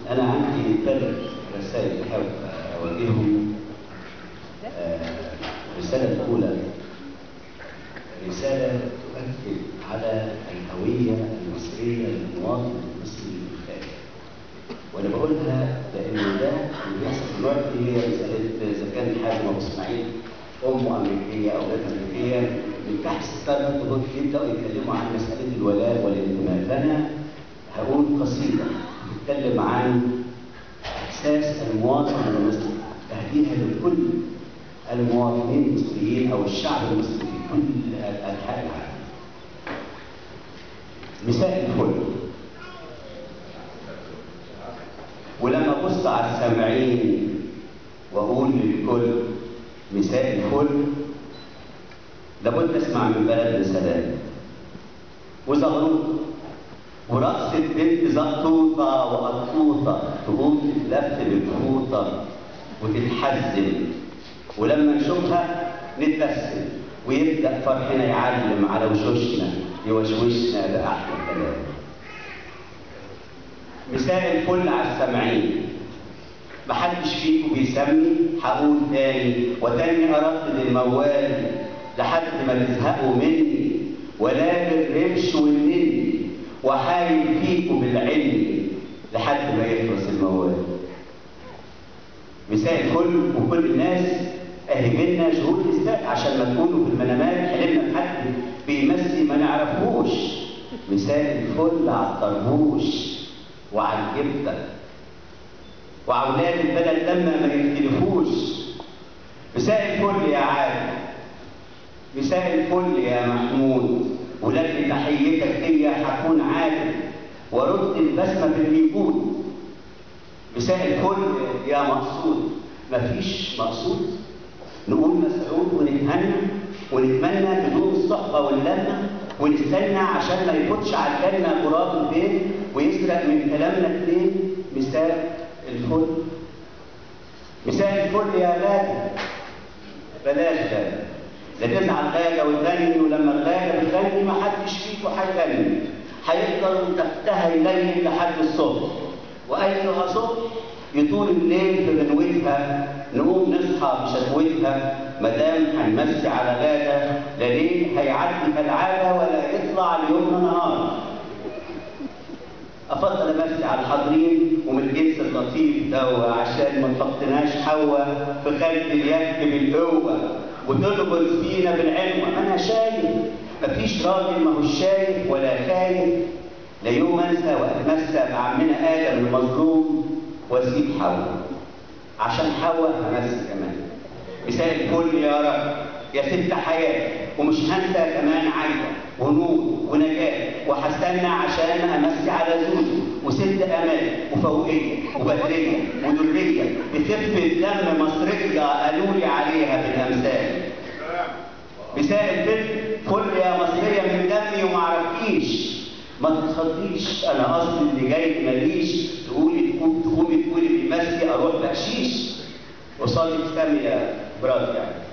أنا عندي 3 رسائل أحب أوجههم. الرسالة الأولى رسالة تؤكد على الهوية المصرية للمواطن المصري الخارجي. وأنا بقولها لأن ده اللي بيحصل دلوقتي هي مسألة إذا كان الحاج أبو إسماعيل أمه أمريكية أو غير أمريكية، من تحت السبب يبدأوا يتكلموا عن مسألة الولاء والانتماء. فأنا هقول قصيدة تتكلم عن إحساس المواطن المصري، تهديدها لكل المواطنين المصريين أو الشعب المصري في كل أنحاء العالم. مساء الفل. ولما أبص على السامعين وأقول للكل مساء الفل، لابد أسمع من بلدنا سلام وزغروط ورقصة بنت زقطوطة وقطوطة تقوم تتلف بالفوطة وتتحزن، ولما نشوفها نتبسم ويبدأ فرحنا يعلم على وشوشنا يوشوشنا بأحلى كلام. مساء الفل على السامعين. محدش فيكم بيسمي، هقول تاني وتاني أردد الموال لحد ما تزهقوا مني، ولا بالرمش والنني وحايل فيكم بالعلم لحد ما يخلص الموال. مساء الفل وكل الناس اهملنا جهود الاستاذ عشان ما تكونوا في المنامات حلمنا بحد بيمسي ما نعرفوش. مساء الفل على الطربوش وعلى الجبه وأولاد البلد لما ما يختلفوش. مساء الفل يا عادل، مساء الفل يا محمود، ولكن تحيتك دي هكون عادل وارد البسمه في الوجود. مساء الفل يا مقصود، مفيش مقصود، نقول مسعود ونتهنى ونتمنى بدون الصحبه واللمه ونستنى عشان ما يفوتش على الجنه غراب البيت ويسرق من كلامنا اتنين. مساء الفل. مساء الفل يا غالي. بلاش غالي، لا تزعل غاجه وتغني، ولما الغاجه بتغني ما حدش فيكم هيغني، هيفضل تحتها يليل لحد الصبح، وايها صبح يطول الليل في غنوتها، نقوم نصحى بشكوتها. مدام هنمسي على غاده لا ليل هيعدي كالعاده ولا يطلع ليومنا نهار. أفضل أمسي على الحاضرين ومن الجنس اللطيف ده عشان ما تحطناش حواء في خلق اليد بالقوة وتلغز فينا بالعنوة. أنا شايف مفيش راجل ما هوش شايف ولا خايف، لا يوم أنسى وأتمسى بعمنا آدم المظلوم وأسيب حواء عشان حواء همسي كمان. مساء الفل يا رب يا ست حياة، ومش هنسى كمان عايدة ونور ونجاة، وهستنى عشان امسي على زوزو وست امال وفوقيه وبدريه ودريه بخفه دم مصريه قالوا لي عليها بالامثال. مساء الفل يا مصريه من دمي وما عرفتيش، ما تتخضيش انا اصلي اللي جاي ماليش تقومي تقولي بيمسي اروح بقشيش قصادك سامي يا براد يعني.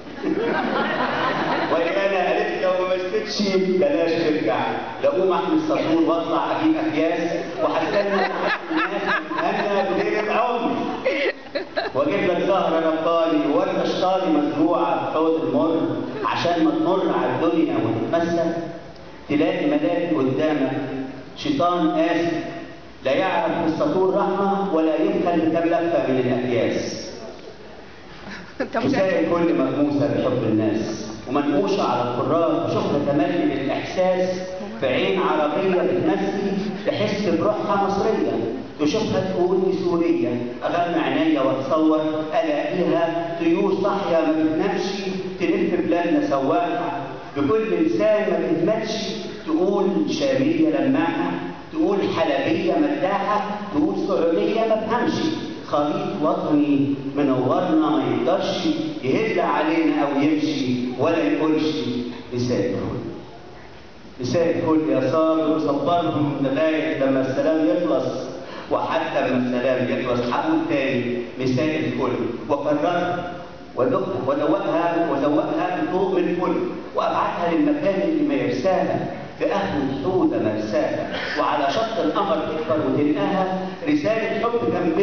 وانا قالت لو ما مسكتش بلاش ترجع، لاقوم احمل الصابون واطلع اجيب اكياس وهستنى الناس تتهنى بغير العمر، واجيب لك زهره رباني وورده شطاني مزروعه في حوض المر عشان ما تمر على الدنيا وتتمسك تلاقي ملاك قدامك شيطان قاسي لا يعرف في السطور رحمه ولا يدخل بكام لفه من الاكياس. مساء الكل مغموسه بحب الناس ومنقوشه على القراء وشوفها تملي بالاحساس في عين عربيه بتمسي تحس بروحها مصريه، تشوفها تقول دي سوريه، اغمى عينيا واتصور الاقيها طيور صاحيه ما بتنامش تلف بلادنا سواحه، بكل لسان ما بتتمدش تقول شاميه لماحه، تقول حلبيه مداحه، تقول سعوديه ما بفهمش. خليط وطني منورنا ما يقدرش يهد علينا او يمشي ولا يقولش مساء الفل. مساء الفل يا صابر وصبرهم لغايه لما السلام يخلص، وحتى لما السلام يخلص هقول تاني مساء الفل واكررها وادوقها بطوق من الفل وابعتها للمكان اللي ما يرساها في أهل الحوضة مرساها، وعلى شط القمر تكبر وتلقاها رسالة حب كان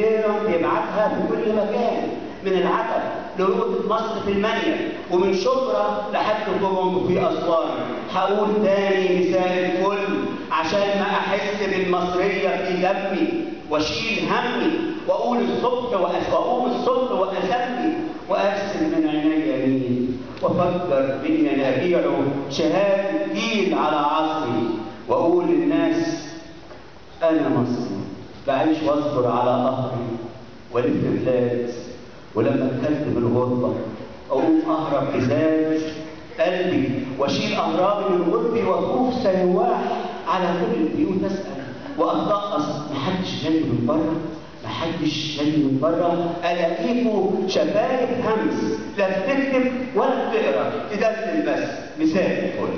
كل مكان، من العتب لوقت مصر في المنيا، ومن شبرا لحد كومبو في اسوان. هقول تاني مساء الفل عشان ما احس بالمصريه في دمي، واشيل همي واقول الصبح واقوم الصبح واصلي وارسل من عيني يمين، وافكر بين ينابيعه شهاده جيل على عصري، واقول للناس انا مصري بعيش واصبر على قهري والف بلاد، ولما اتكلت بالغربه اقوم اهرب بذات قلبي واشيل اهرابي من قربي، واطوف سيواح على كل البيوت اسال واترقص، محدش جاي من بره، محدش جاي من بره، الاقيكوا شفايف همس، لا بتكتب ولا بتقرا، تدلل بس. مساء الفل.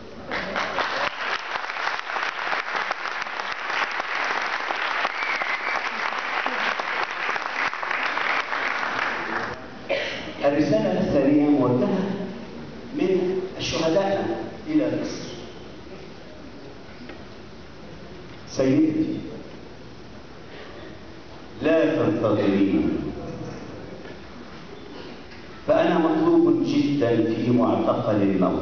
الرسالة الثانية موجهة من الشهداء إلى مصر. سيدتي لا تنتظرين، فأنا مطلوب جدا في معتقل الموت،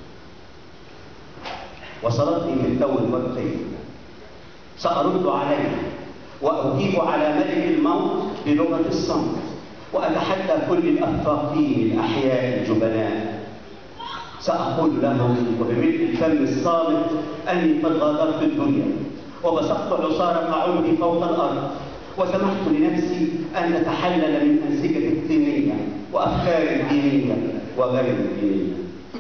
وصلتني في التو الوقتي، سأرد عليها وأجيب على ملك الموت بلغة الصمت، وأتحدى كل الأفاقين الأحياء الجبناء. سأقول لهم وبملء الفم الصامت أني قد غادرت الدنيا، وبسطت عصارة عنقي فوق الأرض، وسمحت لنفسي أن تتحلل من أنسجة الدينية وأفكار الدينية وغير الدينية.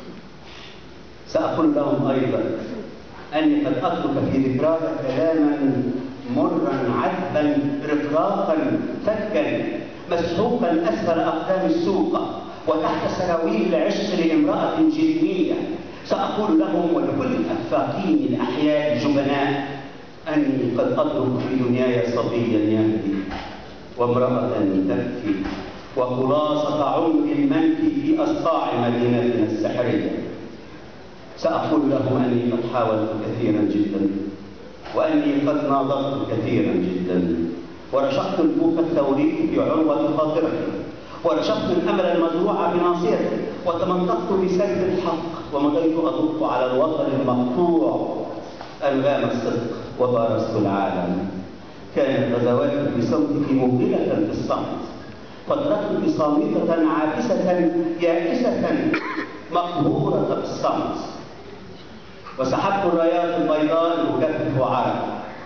سأقول لهم أيضا أني قد أترك في ذكراي كلاما مرا عذبا رقراقا فكا مسحوقا أسفل أقدام السوق وتحت سراويل العشق لامرأة جنية. سأقول لهم ولكل الأفاقين الأحياء الجبناء أني قد أترك في دنياي صبيا يهدي وامرأة تبكي وخلاصة عمر المنكي في أصقاع مدينتنا السحرية. سأقول لهم أني قد حاولت كثيرا جدا، وأني قد ناظرت كثيرا جدا، ورشقت البوق الثوري في عروة خاطرتي، ورشقت الأمل المزروع بناصيتي، وتمنطقت بسيف الحق، ومضيت أدق على الوطن المقطوع أنغام الصدق، وبارزت العالم. كانت غزواتي بصوتك مهلة في الصمت، فترتك صامتة عابسة يائسة مقهورة بالصمت، وسحبت الرايات البيضاء المكفف عرق،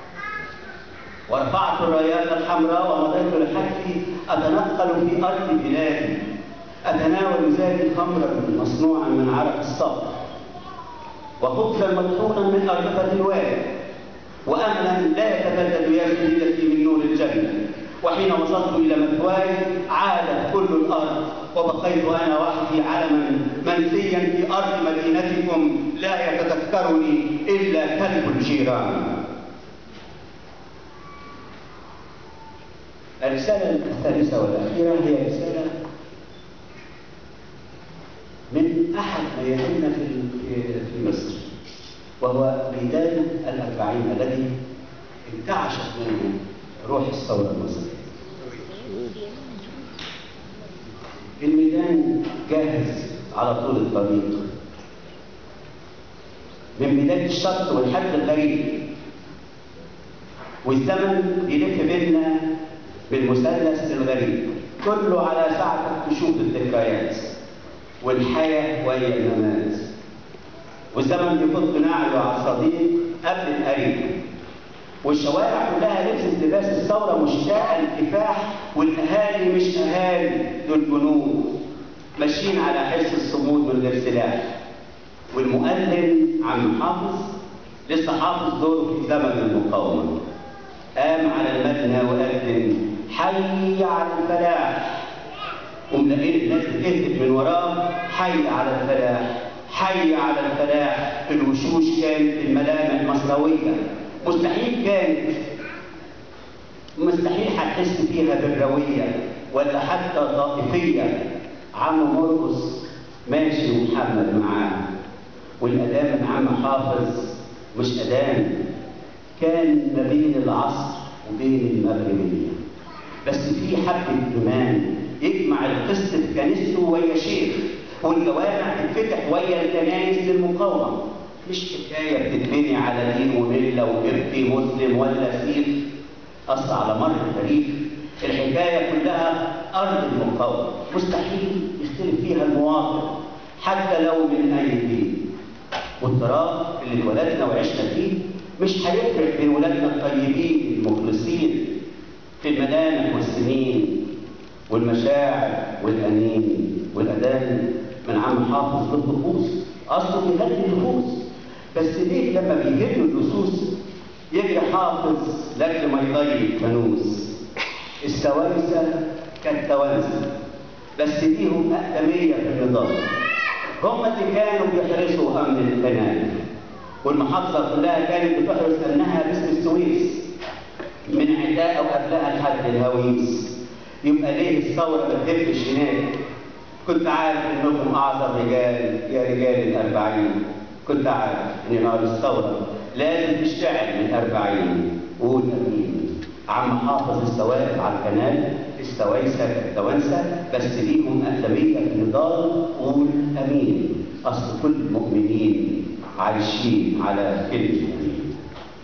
ورفعت الرايات الحمراء ومضيت لحتفي أتنقل في أرض بلادي، أتناول زادي خمرا مصنوعا من عرق الصقر، وخبزا مطحونا من أرضفة الوادي، وأملا لا يتبدد يا سيدتي من نور الجنة. وحين وصلت إلى مثواي عادت كل الأرض، وبقيت أنا وحدي علما منسيا في أرض مدينتكم لا يتذكرني إلا كلب الجيران. الرسالة الثالثة والأخيرة هي رسالة من أحد مياديننا في مصر، وهو ميدان الأربعين الذي انتعشت منه روح الثورة المصرية. الميدان جاهز على طول الطريق من بداية الشط والحد الغريب، والزمن بيلف بينا بالمثلث الغريب، كله على ساعة تشوف الذكريات والحياة وهي الممات، والزمن بيفض نعله على الصديق قبل القريب، والشوارع كلها لبست لباس الثورة مشتاقة للكفاح، والأهالي مش أهالي، دول جنود ماشيين على حس الصمود من غير سلاح، والمؤذن عم حافظ لسه حافظ دوره في زمن المقاومة، قام على المبنى وأذن حي على الفلاح، وملاقين الناس بتهتف من وراه حي على الفلاح حي على الفلاح. الوشوش كانت الملامح مصروية، مستحيل هتحس فيها بالروية ولا حتى طائفية. عم مرقص ماشي ومحمد معاه، والأذان من عم حافظ مش أذان، كان ما بين العصر وبين المغربية، بس في حبة إيمان يجمع القسط في كنيسته ويا شيخ، والجوامع تتفتح ويا الكنايس للمقاومة. مش حكاية بتتبني على دين وملة وقبطي مسلم ولا سيف. أصل على مر التاريخ الحكاية كلها أرض المقاومة، مستحيل يختلف فيها المواطن حتى لو من أي دين. والتراب اللي اتولدنا وعشنا فيه مش هيفرق بين ولادنا الطيبين المخلصين في الملامح والسنين والمشاعر والأنين والأذان من عم حافظ للطقوس. أصله بيهدي النفوس، بس ليه لما بيهدوا اللصوص يجري حافظ لأجل ما يضيق فانوس؟ السويسة كالتوانسة، بس ليهم أقدمية في النظام. هم اللي كانوا بيحرسوا أمن القناة، والمحافظة كلها كانت بتحرس أمنها باسم السويس من عداء وقبلها لحد الهويس. يبقى ليه الثورة ما تهبش هناك؟ كنت عارف إنكم أعظم رجال يا رجال ال40. كنت عارف إن نار الثورة لازم تشتعل من 40. قول أمين. عم حافظ السواقف على القناة، السويسة كالتوانسة، بس ليهم أقدمية في النضال. قول أمين. أصل كل المؤمنين عايشين على كلمة أمين.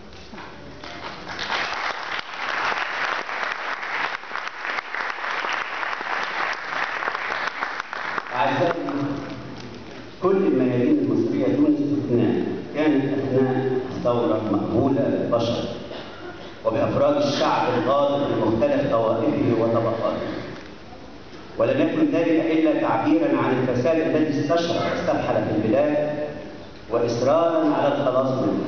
أعزائي، كل الميادين المصرية دون استثناء كانت أثناء الثورة مقبولة للبشر وبأفراد الشعب الغاضب بمختلف طوائفه وطبقاته، ولم يكن ذلك إلا تعبيراً عن الفساد الذي استشرق واستفحل في البلاد وإصراراً على الخلاص منه.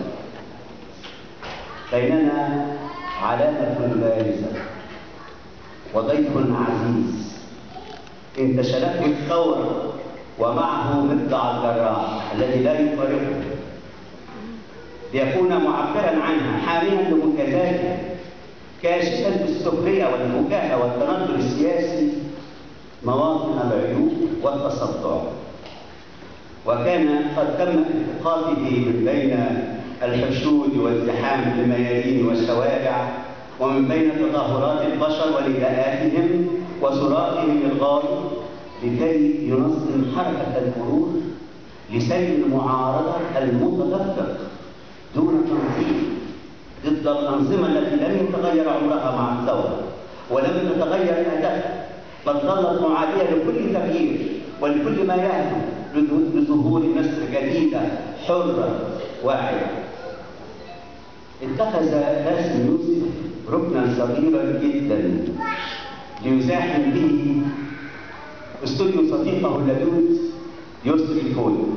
بيننا علامة بارزة وضيف عزيز انتشلته الثورة ومعه مبدع الجراح الذي لا يفارقه، ليكون معبراً عنها، حامياً لمنجزاته، كاشفاً بالسخرية والفكاهة والتنظر السياسي مواطن العيوب والتصدع. وكان قد تم التقاطه من بين الحشود والزحام في الميادين والشوارع، ومن بين تظاهرات البشر ونداءاتهم وصراخهم الغاضب، لكي ينظم حركة المرور لسير المعارضة المتدفق دون تنظيم ضد الأنظمة التي لم يتغير عمرها مع الثورة ولم تتغير أهدافها، بل ظلت معادية لكل تغيير ولكل ما يهدف لظهور مصر جديدة حرة واعية. اتخذ باسم يوسف ركنا صغيرا جدا ليزاحم به استوديو صديقه اللدود يسري الفول،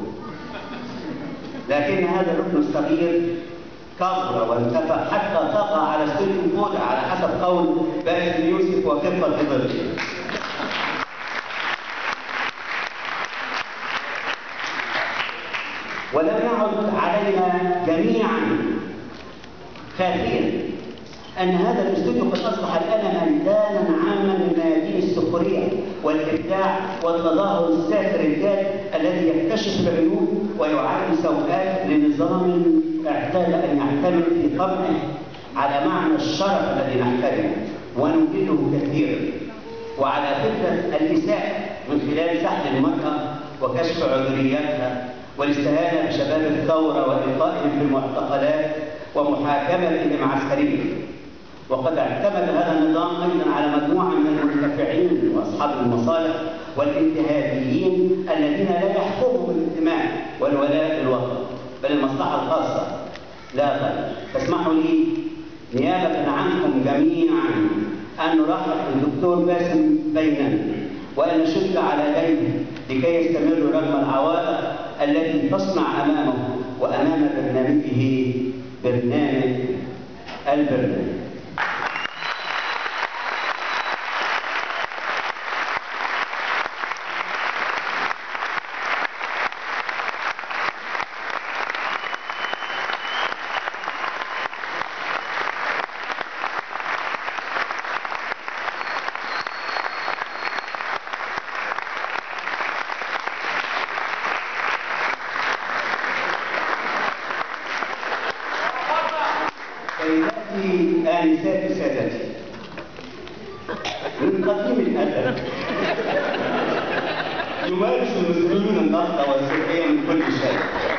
لكن هذا الركن الصغير كبر وانتفع حتى طغى على استوديو الفول على حسب قول باسم يوسف وخفة ظله. ولم يعد علينا جميعا خافيا أن هذا الاستوديو قد أصبح الآن ميدانا عاما من ميادين السخرية والإبداع والتظاهر الساخر الجاد الذي يكتشف العيوب ويعاد سوءات لنظام اعتاد أن يعتمد في قمعه على معنى الشرف الذي نحترمه ونجده كثيرا، وعلى فكرة الإساءة من خلال سحل المرأة وكشف عذرياتها والاستهانة بشباب الثورة وإلقائهم في المعتقلات ومحاكمتهم عسكريا. وقد اعتمد هذا النظام أيضا على مجموعة من المرتفعين وأصحاب المصالح والانتهازيين الذين لا يحكمهم الانتماء والولاء للوطن بل المصلحة الخاصة لا غير. فاسمحوا لي نيابة عنكم جميعا أن نرحب بالدكتور باسم بيننا وأن نشد على يديه لكي يستمر رغم العوائق التي تصنع أمامه وأمام برنامجه برنامج البرنامج. سيداتي يمارس المصريون النصب والسرقة من كل شيء،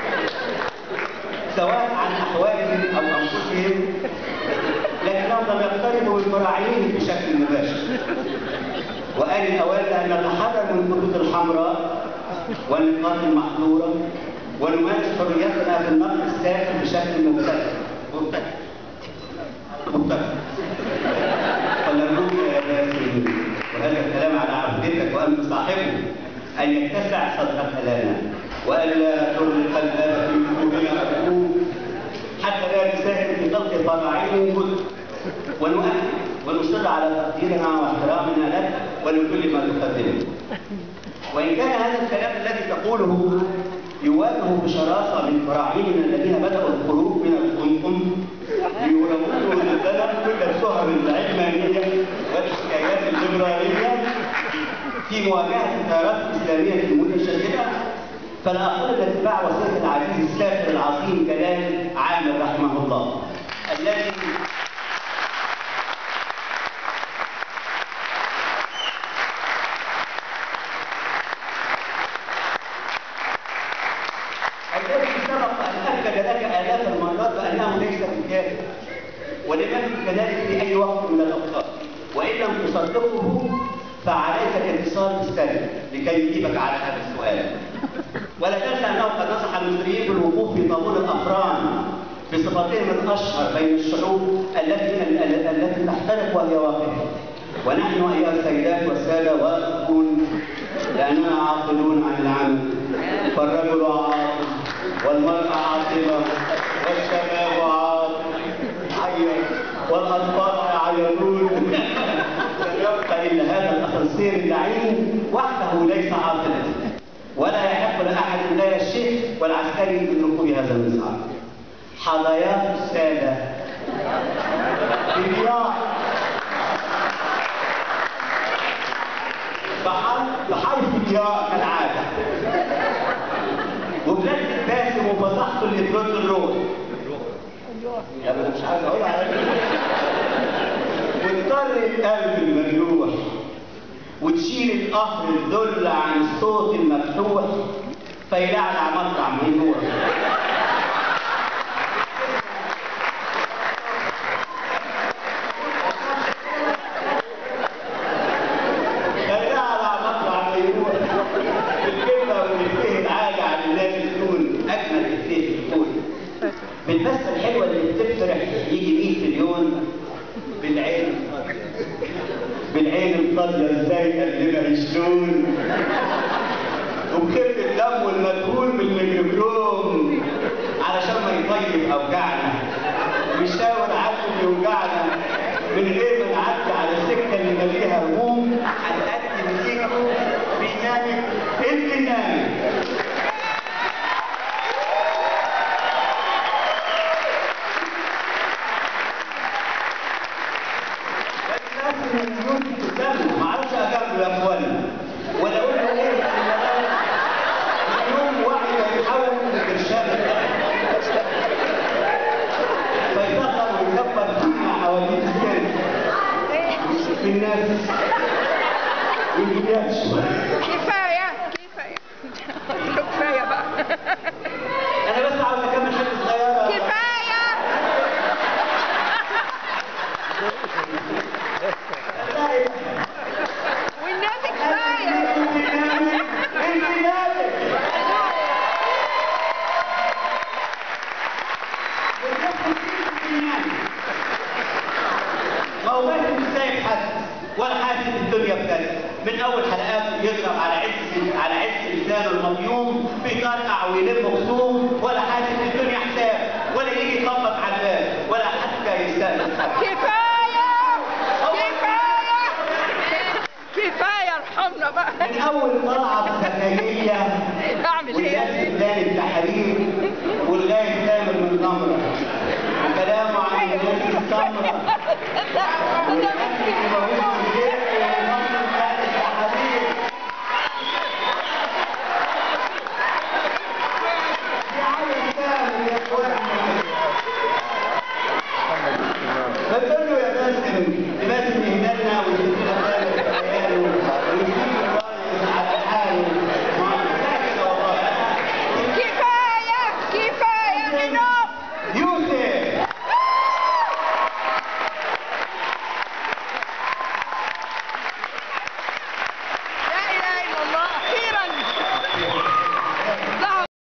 سواء عن أحوالهم أو أنفسهم، لكنهم لم يقتربوا بالفراعنين بشكل مباشر. وآن الأوان أن نتحرر من الخطوط الحمراء والنقاط المحظورة ونمارس حريتنا في النقد الساخن بشكل مبتكر. فنرجوك يا باسم، وهذا الكلام على عبدتك وأنت صاحبه، أن يتسع صدرك لنا وألا تغلق الباب في قلوبنا أبوك حتى لا نساهم في خلق فراعنهم جزء، ونؤكد ونصر على تقديرنا واحترامنا لك ولكل ما تقدمه. وإن كان هذا الكلام الذي تقوله يواجه بشراسة من فراعننا الذين بدأوا الخروج من القمقم ليروجوا للبلد كل السهر العلمانية والحكايات الليبرالية في مواجهة التيارات الإسلامية المتشددة، فلا أقول إلا اتباع وصية العزيز السافر العظيم جلال عامر رحمه الله الذي سبق أن أكد لك آلاف المرات بأنه ليس بالكافر، ولم يكن كذلك في أي وقت من الأوقات، وإن لم تصدقه فعليك الاتصال بالسلف لكي يجيبك على هذا السؤال. ولا تنسى أنه قد نصح المصريين بالوقوف في طابور الأفران بصفتهم الأشهر بين الشعوب التي تحترق وهي واقفة. ونحن أيها السيدات والسادة واقفون لأننا عاقلون عن العمل، فالرجل عاقل والمرأة عاقلة والشباب عاقل والأطفال يعيطون. لم يبقى إلا هذا الأخنصير اللعين وحده ليس عاقلا، ولا يحق لأحد لا الشيخ والعسكري من ركوب هذا المصعد. حظايات السادة بضياع بحرف ضياء كالعادة، وبلاد باسم وفصحته اللي ترد الروح. يا أنا مش عايز أقول على وتطر القلب المجروح وتشيل القهر الذل عن الصوت المفتوح فيلعلع مطرح ما يروح. فيلعلع مطرح ما يروح. الكلمة والإفيه العالي على الناس تكون أجمل إفيه في الكون. بالبسة الحلوة اللي بتفرح يجي 100 مليون بالعين الفاضية ازاي قلبها شلون، وبخف الدم والمدهون بالميكروكروم علشان ما يطيب اوجعنا ويشاور على اللي يوجعنا من غير ما نعدي على السكه اللي مليها هموم. هنقدم ليكم برنامج البرنامج. ما اعرفش اجابله يا اخوانا ولا اقول له ايه اليوم واحد يتحول للشاب فيدخل ويكبر فينا حوالين السن في الناس والبيات شويه. كفايه بقى. انا بس عاوز اكمل حته صغيره. كفايه. والنبي كفايه. ما هو بس مش سايب حد ولا حاسس الدنيا بجد. من اول حلقات يضرب على عز لسانه المضيوم بيطرقع ويلم خصوم ولا حاسس الدنيا حساب ولا يجي يخبط على الباب ولا حتى يستأذن حد. كفايه ارحمنا بقى. من اول طلعه الزكريا اعمل ايه؟ والناس التحرير ولغايه تامر من نمره وكلامه عن الناس السمراء والناس اللي موجوده في البيت والنمر بتاعت التحرير. دي عايز تامر يا اخوانا. بتقول له يا باسم